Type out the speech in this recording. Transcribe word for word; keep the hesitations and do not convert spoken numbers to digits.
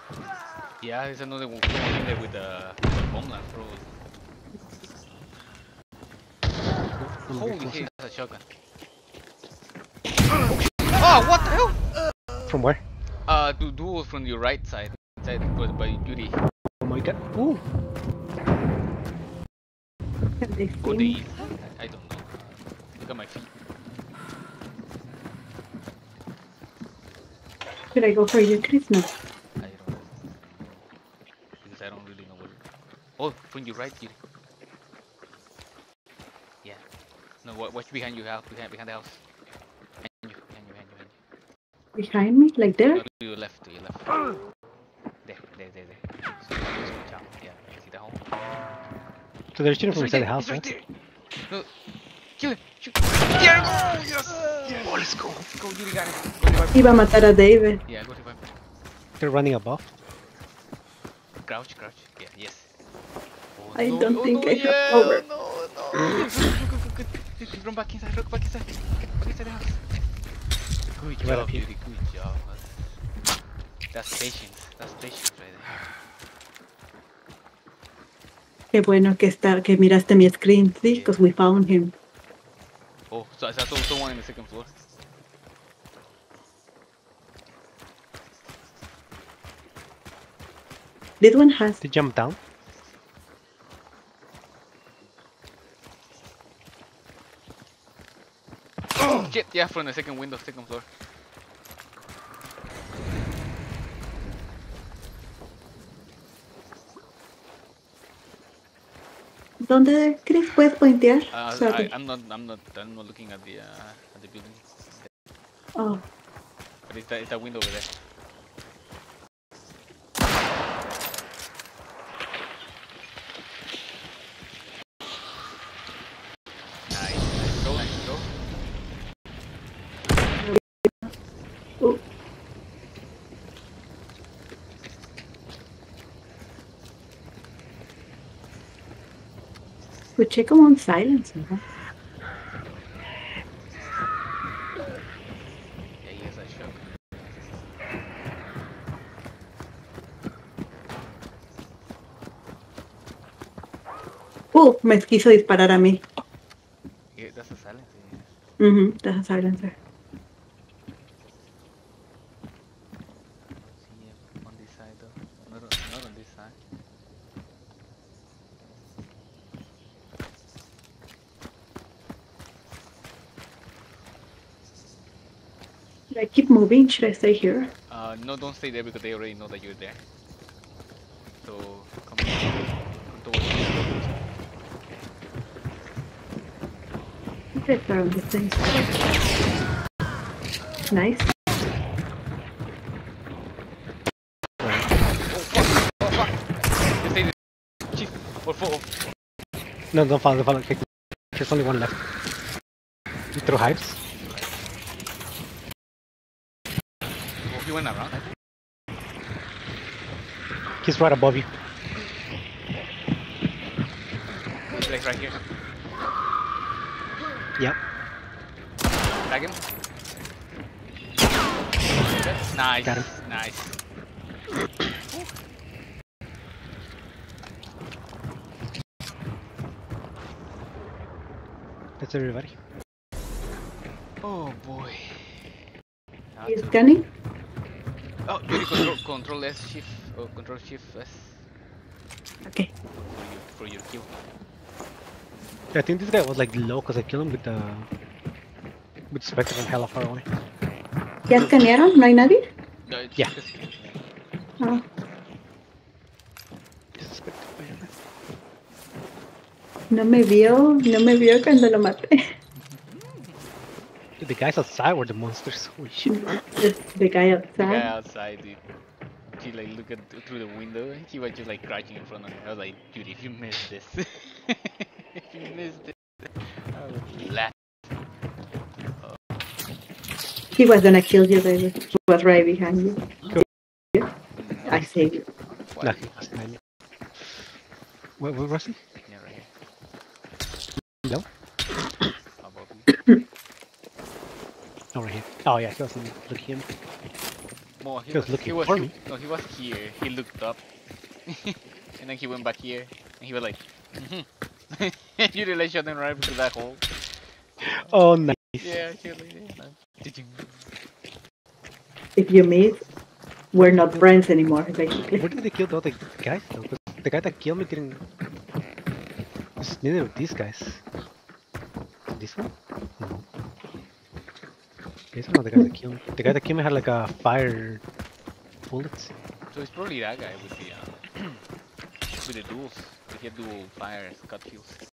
Yeah, there's another one in there with the, the homeland, bro. Holy shit, that's a shotgun. Oh, what the hell? From where? Uh, do duel from your right side, side by, by beauty. Oh my god. Ooh. Can they Or see the me? east? I don't know. Look at my feet. Should I go for you, Chris? No. I don't know. Because I don't really know what. Oh, from your right, beauty. Yeah. No, wa- watch behind you, house. Behind, behind the house. Behind you, behind you, behind you, behind you. Behind me? Like there? No, to your left, to your left. There, there, there, there. So, just watch out. Yeah, see the home? So they're shooting It's from right inside there, the house, it's right right? there. No, kill him. Shoot. There you go. Yes. Yes. Oh, let's go. Go, you got it. Go revive. Iba a matar a David. Yeah, go revive. They're running above. Crouch, crouch. Yeah, yes. Oh, I no. don't Oh, think no, I yeah. have cover. No, no. Good, good, good, good, good. Run back inside, run back inside. Back inside the house. Good Right job, up here. beauty. Good job. That's patience. That's patience right there. Qué bueno que está, que miraste mi screen, see? Because we found him. Oh, so I saw someone in the second floor. This one has. They jump down. Oh shit! Yeah, from the second window, second floor. ¿Dónde, Chris? ¿Puedes pointear? Uh, Sorry. I, I'm not, I'm not, I'm not looking at the, uh, at the building. Oh. But it's that, it's that window over there. Nice, nice go, nice go. Oh. Escuché como un silence, ¿no? Yeah, he has that shot. Uh, me quiso disparar a mí. Yeah, that's a silence. Yeah. Mhm, that's a silencer. See him on this side though. Not on, not on this side. Should I keep moving? Should I stay here? Uh, no, don't stay there because they already know that you're there. So come, come towards me. Let's around this thing. Nice. Oh fuck! Just stay there. Chief, or four. No, don't follow, don't follow. Okay. There's only one left. You throw hives. Oh, he went around. I think. He's right above you. He's like right here. Yep. Tag him. Nice. Got him. Nice. That's everybody. Oh boy. He's scanning? Oh, you control, control S shift or control shift S Okay. for your, for your kill. I think this guy was like low because I killed him with the with Spectre from hella far away. ¿Ya escanearon? ¿No hay nadie? No, it's Yeah. just- Ah. No me vio, no me vio cuando lo maté. Dude, the guys outside were the monsters. Holy shit. Just the guy The guy outside. outside, dude. He like looked at, through the window. He was just like crouching in front of me. I was like, dude, if you missed this, if you missed it, I would laugh. He was gonna kill you, David. He was right behind you. I saved you. No, he was behind me. Where, where was he? Yeah, right here. No? Above you. Oh, right here. Oh, yeah, he wasn't looking at me. Well, he He was was, looking he was, for he, me. no, he was here. He looked up, and then he went back here, and he was like, mm-hmm. You really shot him right into that hole. Uh, Oh, nice. yeah, actually, yeah. Did you? If you miss, we're not friends anymore, basically. Where did they kill the other guys though? 'Cause the guy that killed me didn't. It's neither of these guys. This one? No. These are not the guys that killed me. The guy that killed me had like a fire bullets. So it's probably that guy with the uh, with the duels. They get dual fires, cut kills.